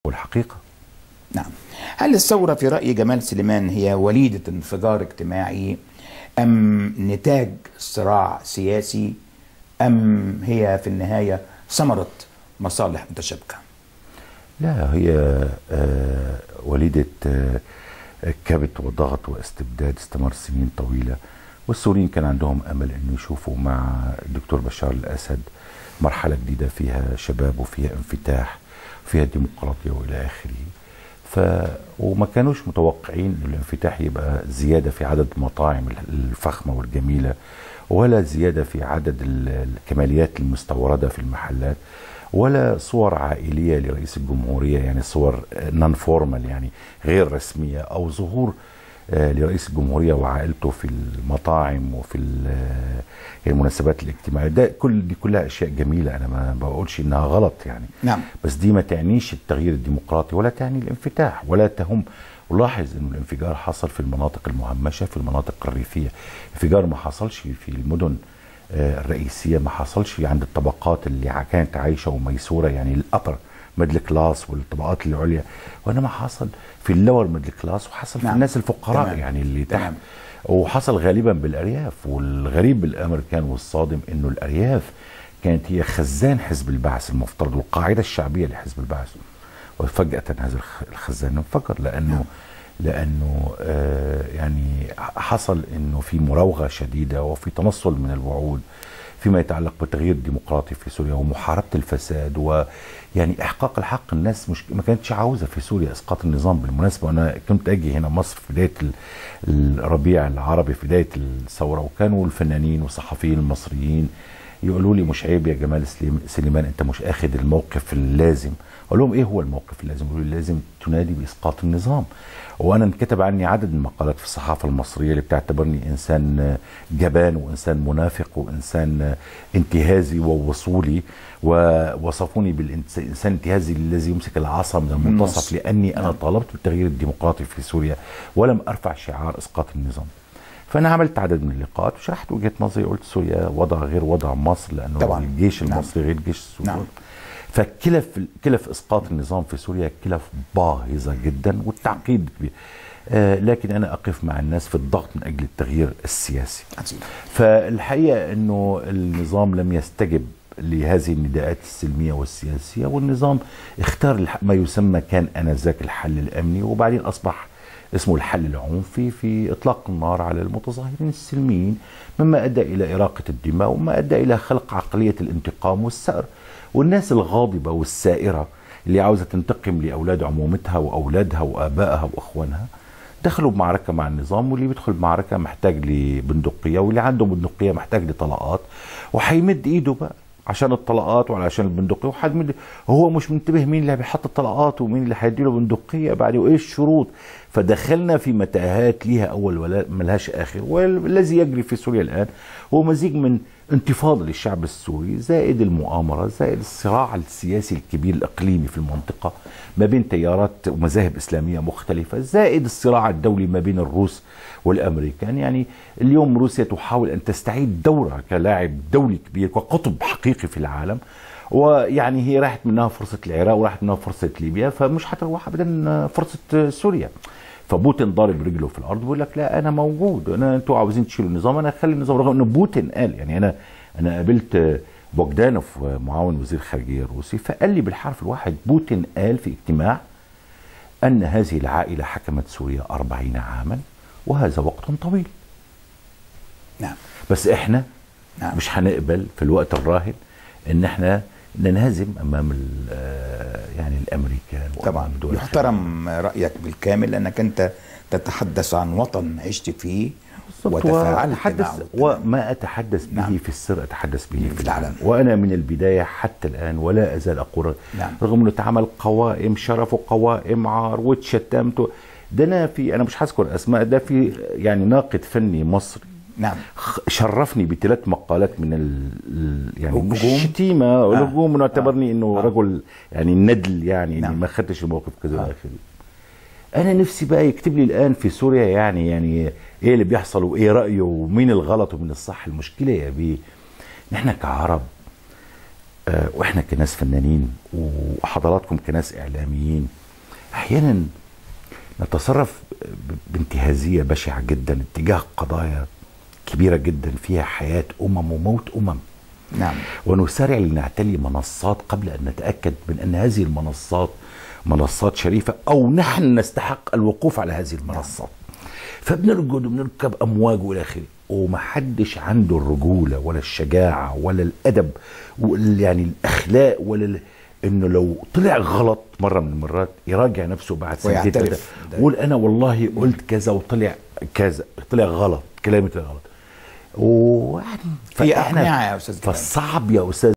والحقيقة. نعم. هل الثورة في رأي جمال سليمان هي وليدة انفجار اجتماعي أم نتاج صراع سياسي أم هي في النهاية ثمرة مصالح متشابكة؟ لا، هي وليدة كبت وضغط واستبداد استمر سنين طويلة، والسوريين كان عندهم أمل أنه يشوفوا مع الدكتور بشار الأسد مرحلة جديدة فيها شباب وفيها انفتاح وفيها ديمقراطية وإلى آخره. وما كانوش متوقعين أن الانفتاح يبقى زيادة في عدد المطاعم الفخمة والجميلة، ولا زيادة في عدد الكماليات المستوردة في المحلات، ولا صور عائلية لرئيس الجمهورية، يعني صور نون فورمال يعني غير رسمية، أو ظهور لرئيس الجمهورية وعائلته في المطاعم وفي المناسبات الاجتماعية. دي كلها أشياء جميلة، أنا ما بقولش إنها غلط يعني. نعم. بس دي ما تعنيش التغيير الديمقراطي ولا تعني الانفتاح ولا تهم. ولاحظ إنه الانفجار حصل في المناطق المهمشة، في المناطق الريفية. الانفجار ما حصلش في المدن الرئيسية، ما حصلش عند الطبقات اللي كانت عايشة وميسورة، يعني الأبر ميدل كلاس والطبقات العليا، وإنما حصل في اللور ميدل كلاس، وحصل في الناس الفقراء. تمام. يعني اللي تحت. وحصل غالبا بالأرياف. والغريب بالأمريكان والصادم إنه الأرياف كانت هي خزان حزب البعث المفترض والقاعدة الشعبية لحزب البعث، وفجأة هذا الخزان انفجر لأنه يعني حصل إنه في مراوغة شديدة وفي تنصل من الوعود فيما يتعلق بالتغيير الديمقراطي في سوريا ومحاربة الفساد ويعني إحقاق الحق. الناس ما كانتش عاوزة في سوريا إسقاط النظام. بالمناسبة أنا كنت أجي هنا مصر في بداية الربيع العربي، في بداية الثورة، وكانوا الفنانين والصحفيين المصريين يقولوا لي مش عيب يا جمال سليمان أنت مش أخذ الموقف اللازم؟ أقول لهم إيه هو الموقف اللازم؟ يقولوا لي لازم تنادي بإسقاط النظام. وأنا انكتب عني عدد من المقالات في الصحافة المصرية اللي بتعتبرني إنسان جبان وإنسان منافق وإنسان انتهازي ووصولي، ووصفوني بالإنسان الانتهازي الذي يمسك العصا من المنتصف، لأني أنا طالبت بالتغيير الديمقراطي في سوريا ولم أرفع شعار إسقاط النظام. فأنا عملت عدد من اللقاءات وشرحت وجهة نظري، قلت سوريا وضع غير وضع مصر، لأنه طبعا الجيش المصري غير الجيش السوري. نعم. فكلف اسقاط النظام في سوريا كلف باهظه جدا والتعقيد كبير. لكن انا اقف مع الناس في الضغط من اجل التغيير السياسي. فالحقيقه انه النظام لم يستجب لهذه النداءات السلميه والسياسيه، والنظام اختار ما يسمى كان انذاك الحل الامني، وبعدين اصبح اسمه الحل العنفي في اطلاق النار على المتظاهرين السلميين، مما ادى الى اراقه الدماء وما ادى الى خلق عقليه الانتقام والثأر. والناس الغاضبة والسائرة اللي عاوزة تنتقم لأولاد عمومتها وأولادها وآبائها وأخوانها دخلوا بمعركة مع النظام، واللي بيدخل بمعركة محتاج لبندقية، واللي عنده بندقية محتاج لطلقات، وهيمد إيده بقى عشان الطلقات وعشان البندقية، هو مش منتبه مين اللي بيحط الطلقات ومين اللي هيديله بندقية بعد، وإيه الشروط. فدخلنا في متاهات ليها أول ولا ملهاش آخر. والذي يجري في سوريا الآن هو مزيج من انتفاضة للشعب السوري زائد المؤامرة زائد الصراع السياسي الكبير الإقليمي في المنطقة ما بين تيارات ومذاهب إسلامية مختلفة، زائد الصراع الدولي ما بين الروس والأمريكان. يعني اليوم روسيا تحاول أن تستعيد دورها كلاعب دولي كبير وقطب حقيقي في العالم، ويعني هي راحت منها فرصة العراق وراحت منها فرصة ليبيا، فمش هتروح أبدا فرصة سوريا. فبوتين ضارب رجله في الارض بيقول لك لا انا موجود، انتوا عاوزين تشيلوا النظام انا اخلي النظام، رغم انه بوتين قال. يعني انا قابلت بوغدانوف معاون وزير الخارجيه الروسي، فقال لي بالحرف الواحد بوتين قال في اجتماع ان هذه العائله حكمت سوريا 40 عاما وهذا وقت طويل. نعم. بس احنا مش هنقبل في الوقت الراهن ان احنا ننهزم امام يعني الامريكان. طبعا يحترم رايك بالكامل لانك انت تتحدث عن وطن عشت فيه وتفاعلت معه، وما اتحدث به في السر اتحدث به في العلن. وانا من البدايه حتى الان ولا ازال اقول رغم انه اتعمل قوائم شرف وقوائم عار واتشتمت، ده انا مش هذكر اسماء، ده في يعني ناقد فني مصري شرفني ب3 مقالات من يعني مش شتيمه والهجوم، انه اعتبرني انه رجل يعني ندل، يعني اني ما خدتش الموقف كذا الى اخره. انا نفسي بقى يكتب لي الان في سوريا يعني ايه اللي بيحصل وايه رايه ومين الغلط ومين الصح. المشكله يا بيه نحن كعرب واحنا كناس فنانين وحضراتكم كناس اعلاميين احيانا نتصرف بانتهازيه بشعه جدا اتجاه قضايا كبيره جدا فيها حياه وموت نعم. ونسارع لنعتلي منصات قبل ان نتاكد من ان هذه المنصات منصات شريفه او نحن نستحق الوقوف على هذه المنصات. فبنرقد وبنركب امواج والى اخره، ومحدش عنده الرجوله ولا الشجاعه ولا الادب يعني الاخلاق ولا انه لو طلع غلط مره من المرات يراجع نفسه بعد سنتين ثلاثه يقول انا والله قلت كذا وطلع كذا، طلع غلط، كلامي طلع غلط. ويعني في اقنعه يا استاذ. فالصعب يا استاذ